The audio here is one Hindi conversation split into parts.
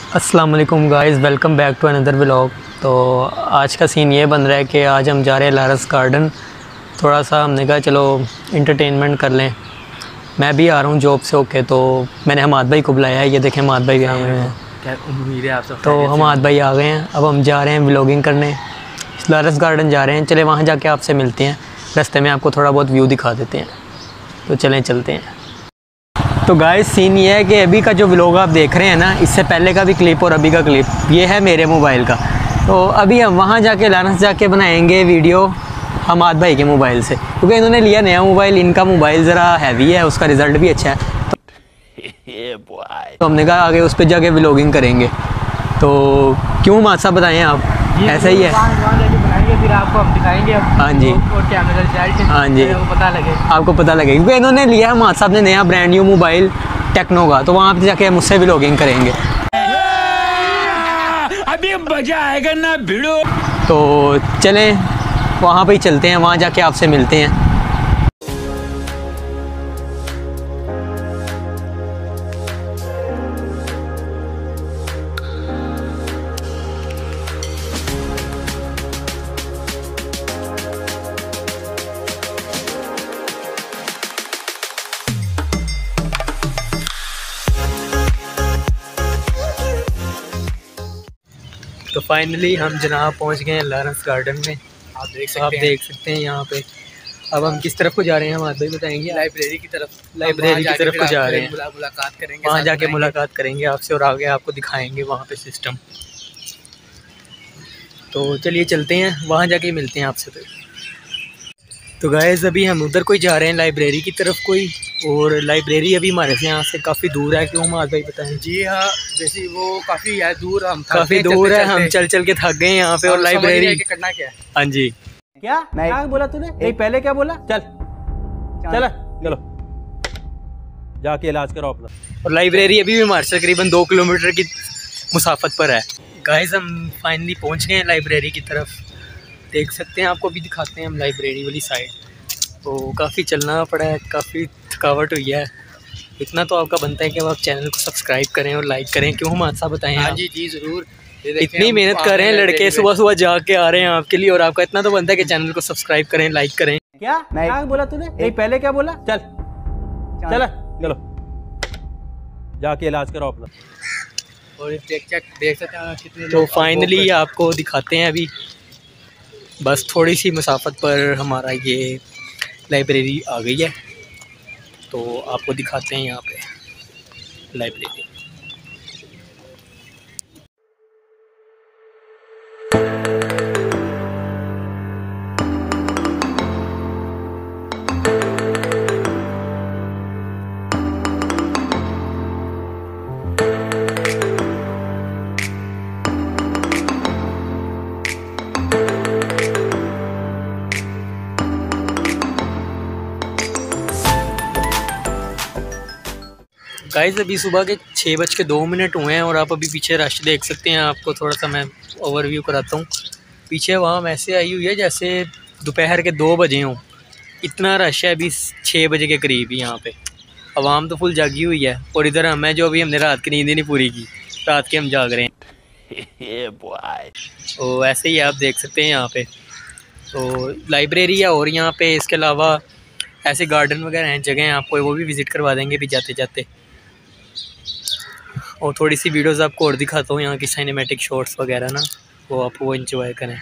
अस्सलाम वालेकुम guys, welcome back to another vlog. तो आज का सीन ये बन रहा है कि आज हम जा रहे हैं लारस गार्डन। थोड़ा सा हमने कहा चलो इंटरटेनमेंट कर लें। मैं भी आ रहा हूँ जॉब से होके, तो मैंने हमाद भाई को बुलाया है। ये देखें हमाद भाई भी आ गए हैं। क्या उम्मीद है आप सब? तो हमाद भाई आ गए हैं। अब हम जा रहे हैं व्लॉगिंग करने, लारस गार्डन जा रहे हैं। चले वहाँ जाके आपसे मिलते हैं। रास्ते में आपको थोड़ा बहुत व्यू दिखा देते हैं। तो चलें चलते हैं। तो गाइस सीन ये है कि अभी का जो व्लॉग आप देख रहे हैं ना, इससे पहले का भी क्लिप और अभी का क्लिप ये है मेरे मोबाइल का। तो अभी हम वहाँ जाके लारस जाके बनाएंगे वीडियो हमाद भाई के मोबाइल से, क्योंकि इन्होंने लिया नया मोबाइल। इनका मोबाइल ज़रा हैवी है, उसका रिज़ल्ट भी अच्छा है। तो हमने कहा आगे उस पर जाके व्लॉगिंग करेंगे। तो क्यों मासा बताएं आप? ऐसा ही है, फिर आपको हम दिखाएंगे। हाँ जी, और क्या रिजल्ट, हाँ जी, आपको पता लगे क्योंकि इन्होंने लिया हमाद साहब ने नया ब्रांड न्यू मोबाइल टेक्नो का। तो वहाँ पे जाके हम उससे व्लॉगिंग करेंगे। अभी मजा आएगा ना भिड़ो। तो चलें वहाँ पे ही चलते हैं, वहाँ जाके आपसे मिलते हैं। तो फाइनली हम जनाब पहुंच गए हैं लारस गार्डन में। आप देख सकते हैं यहाँ पे। अब हम किस तरफ को जा रहे हैं, हम आप भी बताएंगे। लाइब्रेरी की तरफ को जा रहे हैं। मुलाकात करेंगे, वहाँ जाके मुलाकात करेंगे आपसे और आगे आपको दिखाएंगे वहाँ पे सिस्टम। तो चलिए चलते हैं, वहाँ जाके मिलते हैं आपसे फिर। तो गाइस अभी हम उधर कोई जा रहे हैं, लाइब्रेरी की तरफ कोई। और लाइब्रेरी अभी हमारे से यहाँ से काफ़ी दूर है। क्यों हमारे भाई बताएं? जी हाँ, जैसे वो काफ़ी दूर, हम काफ़ी दूर है, हम चल चल के थक गए यहाँ पे। और लाइब्रेरी करना क्या है? हाँ जी, क्या बोला तूने? नहीं, पहले क्या बोला? चलो जाके इलाज करो अपना। और लाइब्रेरी अभी भी हमारे से तकरीबन 2 किलोमीटर की मुसाफत पर है। गाइस हम फाइनली पहुंच गए हैं लाइब्रेरी की तरफ। देख सकते हैं, आपको भी दिखाते हैं हम लाइब्रेरी वाली साइड। तो काफ़ी चलना पड़ा है, काफ़ी थकावट हुई है। इतना तो आपका बनता है कि आप चैनल को सब्सक्राइब करें और लाइक करें। क्यों हम आशा बताएं? हाँ जी जी ज़रूर। इतनी मेहनत कर रहे हैं लड़के, सुबह सुबह जाके आ रहे हैं आपके लिए। और आपका इतना तो बनता है कि चैनल को सब्सक्राइब करें, लाइक करें। क्या बोला तूने? नहीं, पहले क्या बोला? चलो जाके इलाज करो अपना। और देख सकते हैं कितने तो फाइनली आपको दिखाते हैं। अभी बस थोड़ी सी मुसाफत पर हमारा ये लाइब्रेरी आ गई है। तो आपको दिखाते हैं यहाँ पे लाइब्रेरी। गाइस अभी सुबह के 6:02 हुए हैं और आप अभी पीछे रश देख सकते हैं। आपको थोड़ा सा मैं ओवरव्यू कराता हूँ। पीछे वहाँ वैसे आई हुई है जैसे दोपहर के 2 बजे हों। इतना रश है अभी 6 बजे के करीब ही यहाँ पे। आवाम तो फुल जागी हुई है। और इधर हम हैं जो अभी हमने रात की नींद ही नहीं पूरी की, रात के हम जाग रहे हैं। तो ऐसे ही आप देख सकते हैं यहाँ पे। तो लाइब्रेरी है और यहाँ पे इसके अलावा ऐसे गार्डन वगैरह हैं, जगह हैं, आपको वो भी विज़िट करवा देंगे भी जाते जाते। और थोड़ी सी वीडियोस आपको और दिखाता हूँ यहाँ की सिनेमैटिक शॉट्स वगैरह ना, वो आप वो एंजॉय करें।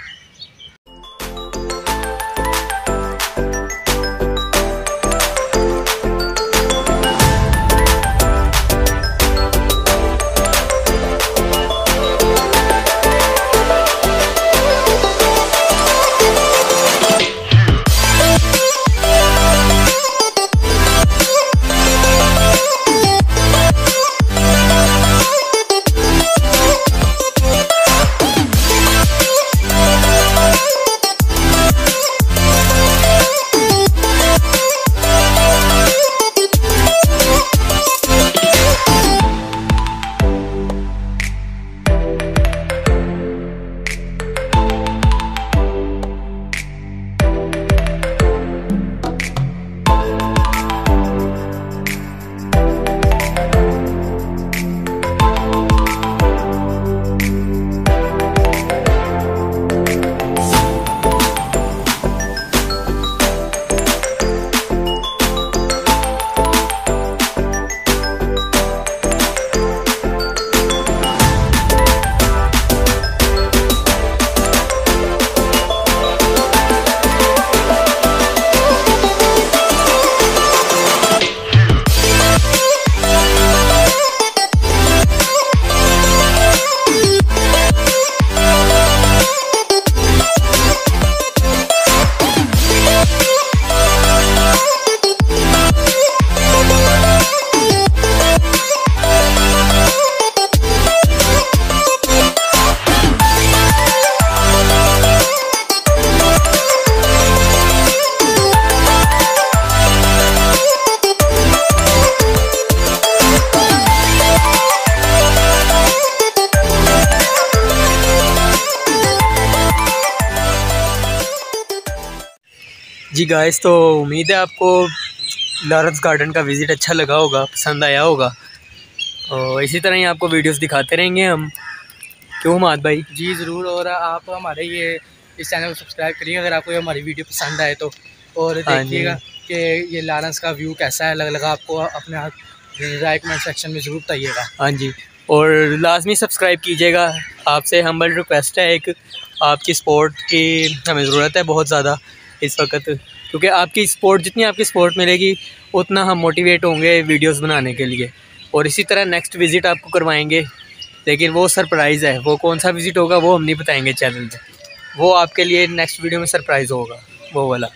जी गाइस, तो उम्मीद है आपको लॉरेंस गार्डन का विज़िट अच्छा लगा होगा, पसंद आया होगा। और इसी तरह ही आपको वीडियोस दिखाते रहेंगे हम, क्यों माद भाई? जी ज़रूर। और आप हमारे ये इस चैनल को सब्सक्राइब करिए अगर आपको ये हमारी वीडियो पसंद आए तो। और देखिएगा कि ये लॉरेंस का व्यू कैसा है लगा आपको, अपने राय कमेंट सेक्शन में ज़रूर बताइएगा। हाँ जी, और लाजमी सब्सक्राइब कीजिएगा। आपसे हम्बल रिक्वेस्ट है, एक आपकी सपोर्ट की हमें ज़रूरत है बहुत ज़्यादा इस वक्त, क्योंकि आपकी सपोर्ट, जितनी आपकी सपोर्ट मिलेगी उतना हम मोटिवेट होंगे वीडियोस बनाने के लिए। और इसी तरह नेक्स्ट विज़िट आपको करवाएंगे, लेकिन वो सरप्राइज़ है। वो कौन सा विज़िट होगा वो हम नहीं बताएंगे चैनल पे, वो आपके लिए नेक्स्ट वीडियो में सरप्राइज़ होगा, वो वाला।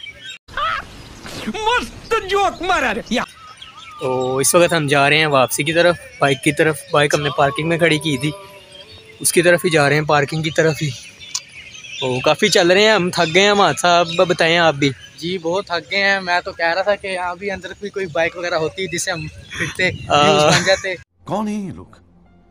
मस्त जोक मारा रे। तो इस वक्त हम जा रहे हैं वापसी की तरफ, बाइक की तरफ। बाइक हमने पार्किंग में खड़ी की थी, उसकी तरफ ही जा रहे हैं, पार्किंग की तरफ ही। तो काफ़ी चल रहे हैं, हम थक गए हैं। हम साहब बताएं आप भी। जी बहुत थक गए हैं। मैं तो कह रहा था कि यहाँ भी अंदर कोई बाइक वगैरह होती जिससे हम फिरते व्यूज़ बन जाते। कौन है ये लोग,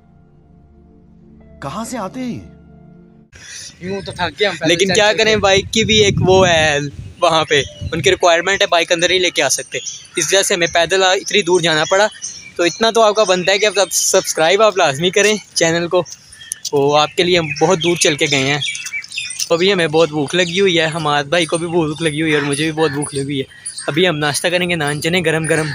कहाँ से आते हैं? यूँ तो थक गए हम। लेकिन क्या करें, बाइक की भी एक वो है, वहाँ पे उनकी रिक्वायरमेंट है, बाइक अंदर ही लेके आ सकते। इस वजह से हमें पैदल इतनी दूर जाना पड़ा। तो इतना तो आपका बनता है कि अब सब्सक्राइब आप लाजमी करें चैनल को। वो आपके लिए हम बहुत दूर चल के गए हैं। तो अभी हमें बहुत भूख लगी हुई है, हमारे भाई को भी भूख लगी हुई है और मुझे भी बहुत भूख लगी हुई है। अभी हम नाश्ता करेंगे, नान चने गरम गरम।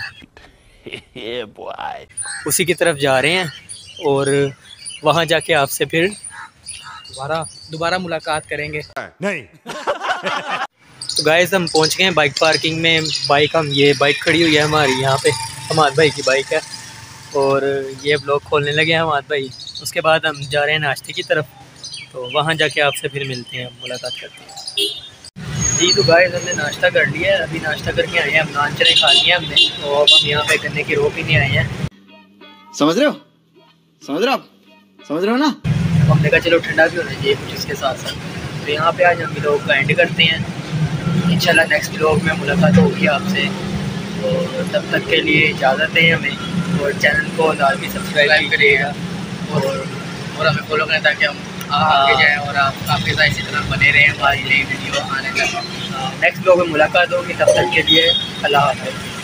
उसी की तरफ जा रहे हैं और वहाँ जाके आपसे फिर दोबारा मुलाकात करेंगे। नहीं। तो गाइस, हम पहुँच गए हैं बाइक पार्किंग में। ये बाइक खड़ी हुई है हमारी यहाँ पे, हमारे भाई की बाइक है। और ये ब्लॉग खोलने लगे हैं हमारे भाई। उसके बाद हम जा रहे हैं नाश्ते की तरफ, तो वहाँ जाके आपसे फिर मिलते हैं, मुलाकात करते हैं। जी तो गाइस, हमने नाश्ता कर लिया है, अभी नाश्ता करके आए हैं हम, नान चने खा लिए हमने। तो अब हम यहाँ पे गन्ने की रो पीने आए हैं। समझ रहे हो, समझ रहे हो ना? हमने कहा चलो ठंडा भी होना चाहिए कुछ इसके साथ साथ। तो यहाँ पे आज हम व्लॉग का एंड करते हैं। इंशाल्लाह नेक्स्ट व्लॉग में मुलाकात होगी आपसे। और तब तक के लिए इजाज़त दें हमें, और चैनल को लाजमी सब्सक्राइब करिएगा और हमें फॉलो करें ताकि हम आगे जाएँ और आप आपके साथ इसी तरह बने रहें हमारी नई वीडियो आने तक। नेक्स्ट व्लॉग में मुलाकात होगी, तब तक के लिए अल्लाह हाफ़िज़।